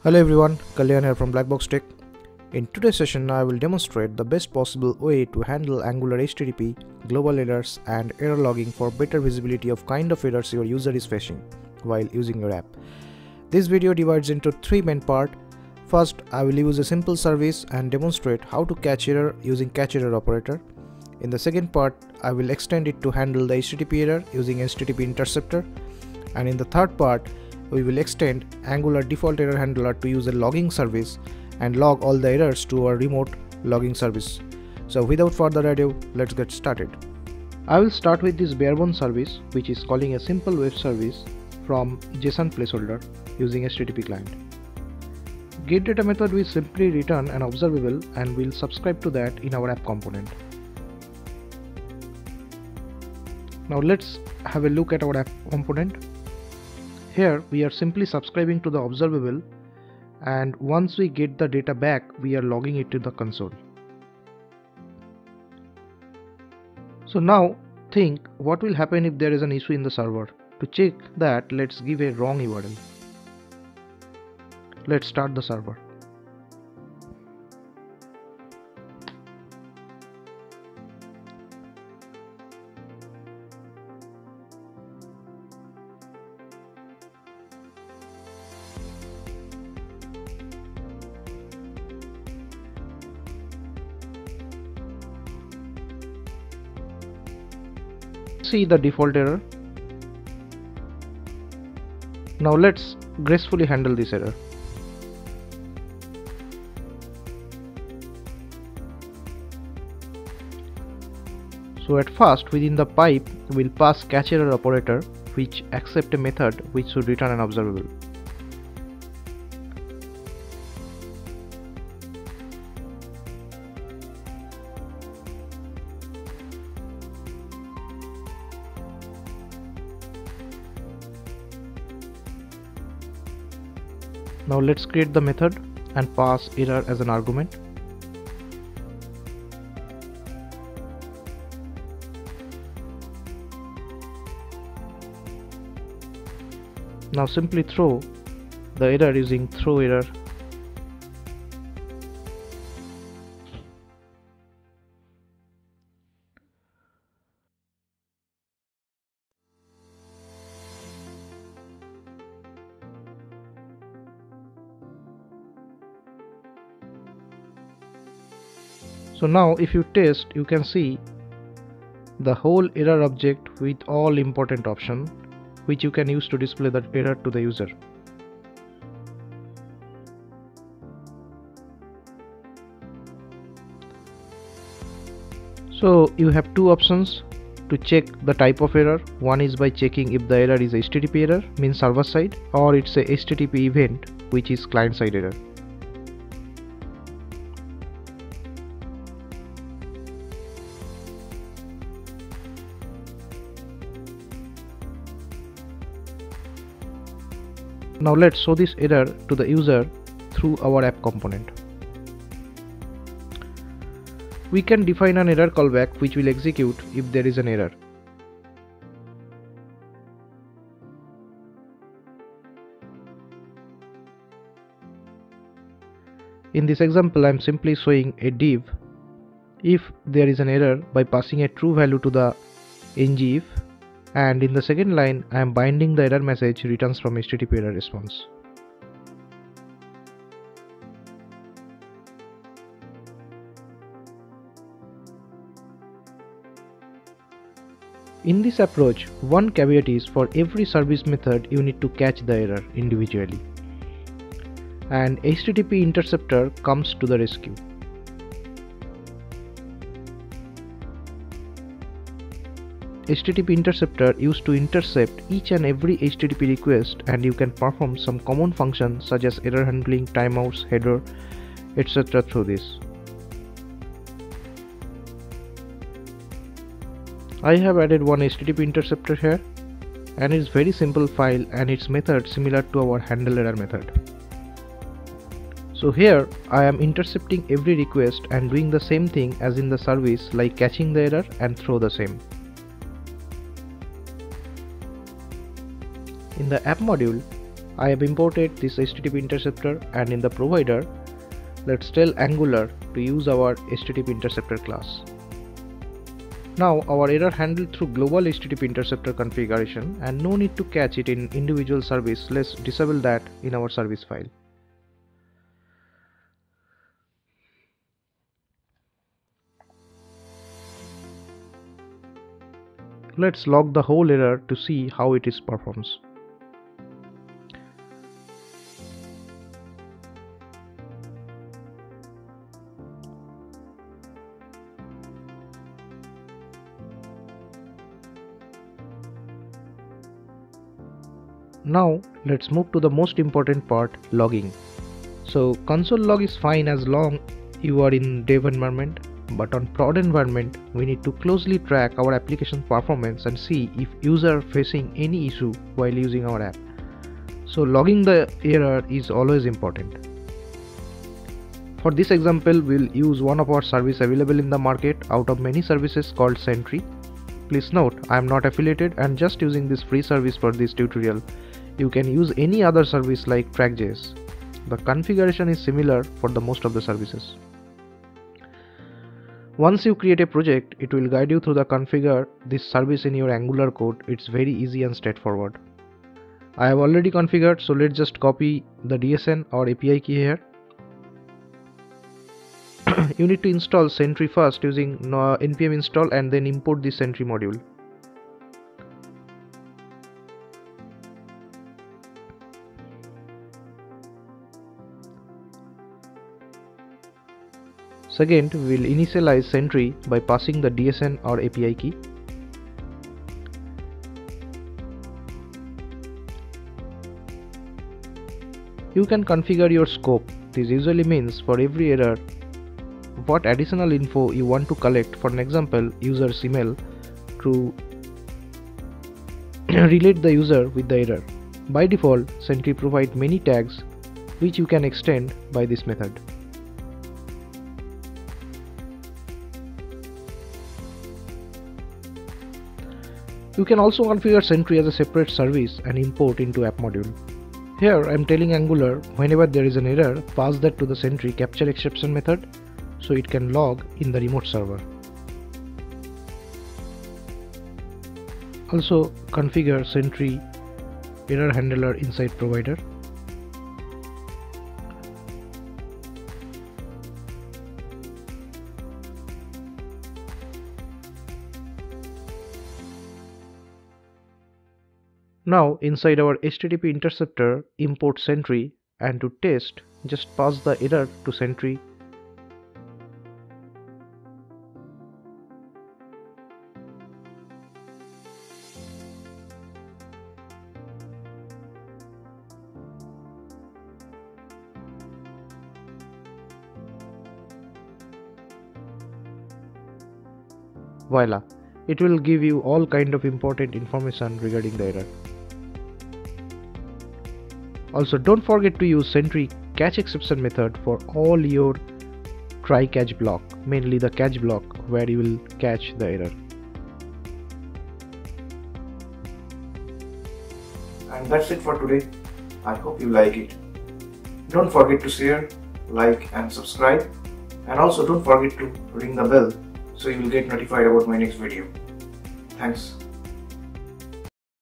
Hello everyone, Kalyan here from Blackbox Tech. In today's session, I will demonstrate the best possible way to handle Angular HTTP, global errors and error logging for better visibility of kind of errors your user is facing while using your app. This video divides into three main parts. First, I will use a simple service and demonstrate how to catch error using catchError operator. In the second part, I will extend it to handle the HTTP error using httpinterceptor. And in the third part, we will extend Angular default error handler to use a logging service and log all the errors to our remote logging service. So without further ado, let's get started. I will start with this barebone service, which is calling a simple web service from JSON placeholder using HTTP client. GetData method will simply return an observable and we'll subscribe to that in our app component. Now let's have a look at our app component. Here we are simply subscribing to the observable, and once we get the data back, we are logging it to the console. So now think what will happen if there is an issue in the server. To check that, let's give a wrong URL. Let's start the server. See the default error. Now let's gracefully handle this error. So at first, within the pipe, we'll pass catchError operator, which accepts a method which should return an observable. Now let's create the method and pass error as an argument. Now simply throw the error using throw error. So now if you test, you can see the whole error object with all important options, which you can use to display the error to the user. So you have two options to check the type of error. One is by checking if the error is HTTP error, means server side, or it's a HTTP event, which is client side error. Now let's show this error to the user through our app component. We can define an error callback which will execute if there is an error. In this example, I am simply showing a div if there is an error by passing a true value to the ngIf. And in the second line, I am binding the error message returns from HTTP error response. In this approach, one caveat is for every service method you need to catch the error individually, and HTTP interceptor comes to the rescue. HTTP interceptor used to intercept each and every HTTP request, and you can perform some common functions such as error handling, timeouts, header, etc. through this. I have added one HTTP interceptor here, and it's very simple file and its method similar to our handle error method. So here I am intercepting every request and doing the same thing as in the service, like catching the error and throw the same. In the app module, I have imported this HTTP interceptor, and in the provider, let's tell Angular to use our HTTP interceptor class. Now our error handled through global HTTP interceptor configuration, and no need to catch it in individual service. Let's disable that in our service file. Let's log the whole error to see how it performs. Now let's move to the most important part, logging. So console log is fine as long you are in dev environment, but on prod environment we need to closely track our application performance and see if user facing any issue while using our app. So logging the error is always important. For this example, we'll use one of our service available in the market out of many services called Sentry. Please note, I am not affiliated and just using this free service for this tutorial. You can use any other service like Track.js. The configuration is similar for the most of the services. Once you create a project, it will guide you through the configure this service in your Angular code. It's very easy and straightforward. I have already configured, so let's just copy the DSN or API key here. You need to install Sentry first using npm install and then import the Sentry module. Second, we will initialize Sentry by passing the DSN or API key. You can configure your scope. This usually means for every error, what additional info you want to collect. For an example, user's email to relate the user with the error. By default, Sentry provides many tags which you can extend by this method. You can also configure Sentry as a separate service and import into app module. Here I am telling Angular whenever there is an error, pass that to the Sentry catchError method so it can log in the remote server. Also configure Sentry error handler inside provider. Now inside our HTTP interceptor, import Sentry, and to test, just pass the error to Sentry. Voila! It will give you all kind of important information regarding the error. Also, don't forget to use Sentry catchException method for all your try catch block, mainly the catch block where you will catch the error. And that's it for today. I hope you like it. Don't forget to share, like and subscribe, and also don't forget to ring the bell so you will get notified about my next video. Thanks.